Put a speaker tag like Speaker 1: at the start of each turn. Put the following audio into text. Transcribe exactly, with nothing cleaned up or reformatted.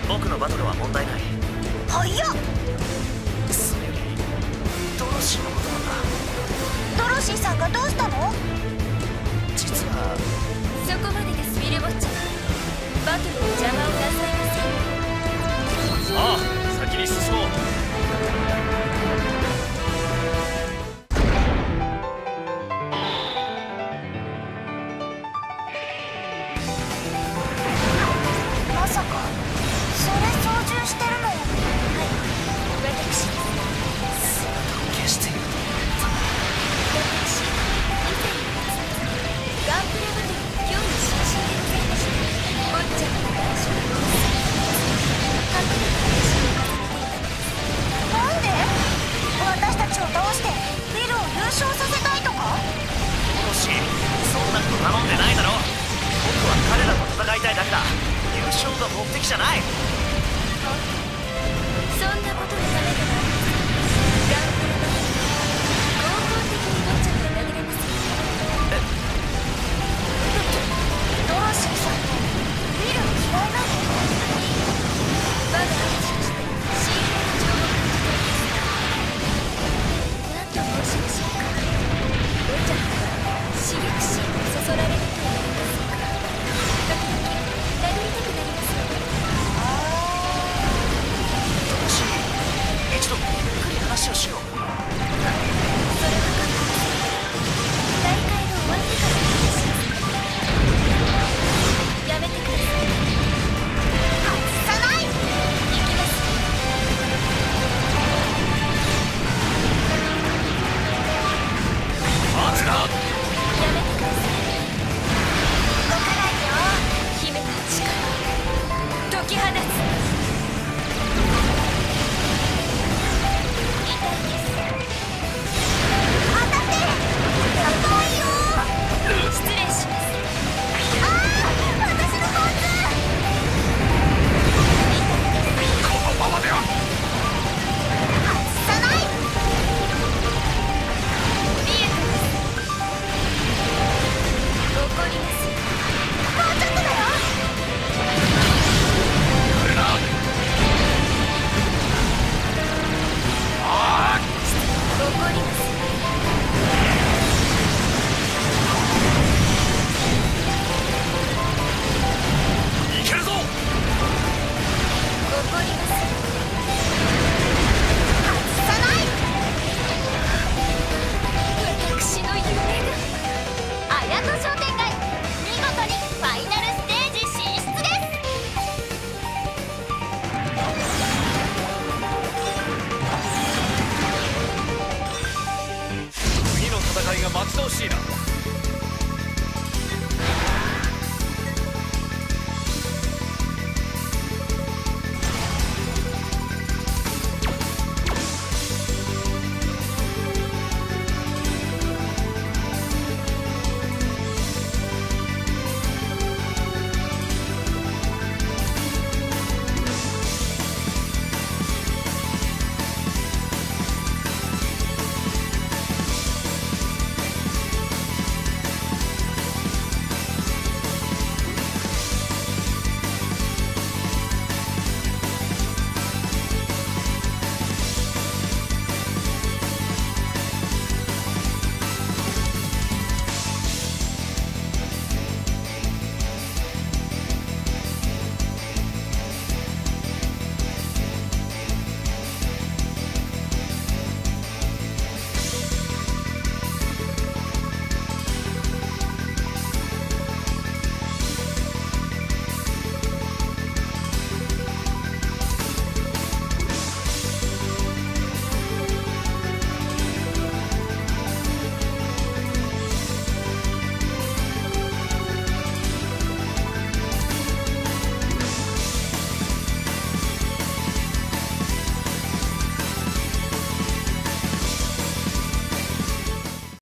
Speaker 1: 僕のバトルは問題ない。
Speaker 2: 早っ。
Speaker 1: それよりドロシーのことなんだ。
Speaker 2: ドロシーさんがどうしたの？
Speaker 1: 実は
Speaker 3: そこまでです。ウィルウォッチャー、バトルの邪魔をなさいませ。
Speaker 1: さあ先に進もう。
Speaker 2: まさかそれ操縦してるの？はい、
Speaker 3: 私です。
Speaker 1: 姿を消していると思った。
Speaker 3: 私、以前の夏ガンプラバトルの興味津々でございました。ボッチャーの男色を隠れた練習を重ねていたのです。
Speaker 2: なんで？私たちを倒してウィルを優勝させたいとか？
Speaker 1: ドロシー、そんなこと頼んでないだろ。僕は彼らと戦いたいだけだ。優勝が目的じゃない。
Speaker 3: そんなことのためとなります。ガンプラバトル合法的にボッチャーが投げれます。
Speaker 1: え
Speaker 2: ドロシーさんってウィル嫌いなの？
Speaker 3: 我が話としてシールドの情報を感じています。何と申しましょうか。ボッチャーは刺激心をそそられると言いますか。時々殴りたくなりますよね。
Speaker 1: ドロシー、一度ゆっくり話をしよう。
Speaker 3: それは構いません。大会が終わってからお話します。やめてください。
Speaker 2: 外さない。
Speaker 3: 行きます。
Speaker 1: 待つな。
Speaker 3: やめてください。
Speaker 2: 動かないよ。
Speaker 3: 秘めた力解き放つ。痛いです。
Speaker 2: 当たってる。重いよ。
Speaker 3: 失礼します。
Speaker 2: ああ、私のパンツ。
Speaker 1: このままでは。
Speaker 2: 外さない。
Speaker 3: 見えてます。怒ります。
Speaker 2: もうちょっとだよ。
Speaker 1: 来るな。ああ。
Speaker 3: 怒ります。
Speaker 1: いけるぞ。
Speaker 3: 怒ります。
Speaker 2: 外さない。
Speaker 3: 私の夢が
Speaker 2: 綾戸商店街、見事にファイナルステージ進出です。
Speaker 1: 次の戦いが待ち遠しいな。